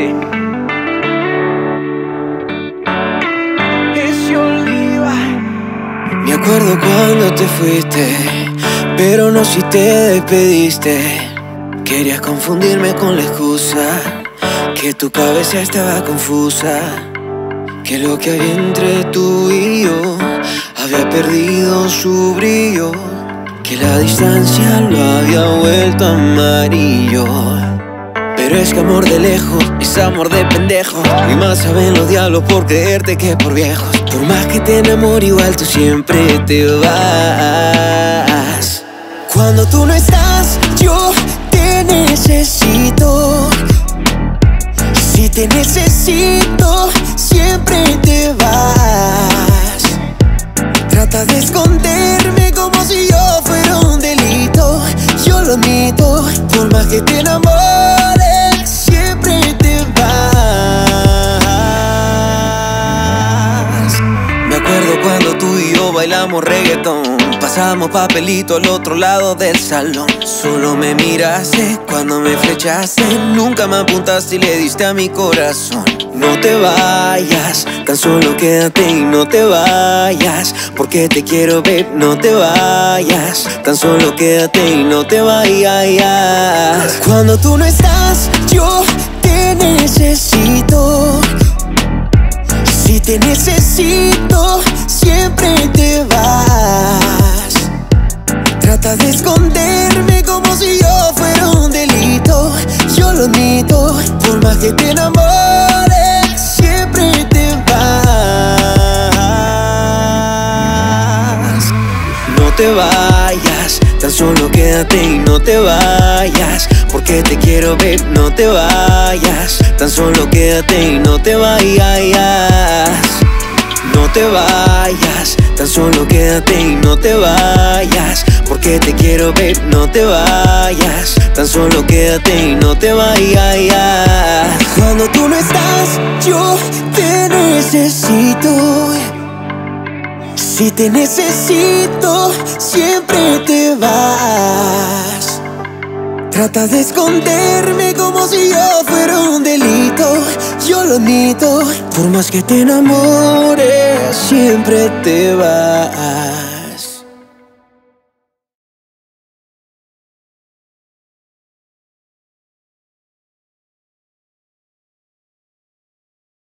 Easy. It's your Levi. Me acuerdo cuando te fuiste, pero no si te despediste. Querías confundirme con la excusa, que tu cabeza estaba confusa, que lo que había entre tú y yo había perdido su brillo, que la distancia lo había vuelto amarillo. Pero es que amor de lejos es amor de pendejo, y más saben los diablos por creerte que por viejos. Por más que te enamore igual tú siempre te vas. Cuando tú no estás yo te necesito. Si te necesito siempre te vas. Trata de esconderme como si yo fuera un delito. Yo lo admito, por más que te enamores siempre te vas. Me acuerdo cuando tú y yo bailamos reggaetón, pasamos papelito al otro lado del salón. Solo me miraste cuando me flechaste, nunca me apuntaste y le diste a mi corazón. No te vayas, tan solo quédate y no te vayas, porque te quiero, babe, no te vayas. Tan solo quédate y no te vayas. Cuando tú no estás, yo te necesito. Si te necesito, siempre te vas. Trata de esconderme como si yo fuera un delito. Yo lo admito, por más que te enamores siempre te vas. No te vayas, tan solo quédate y no te vayas, porque te quiero, babe, no te vayas. Tan solo quédate y no te vayas. No te vayas, tan solo quédate y no te vayas, porque te quiero, babe, no te vayas. Tan solo quédate y no te vayas. Cuando tú no estás, yo te necesito. Si te necesito, siempre te vas. Trata de esconderme como si yo fuera un delito. Yo lo admito, por más que te enamores, siempre te vas.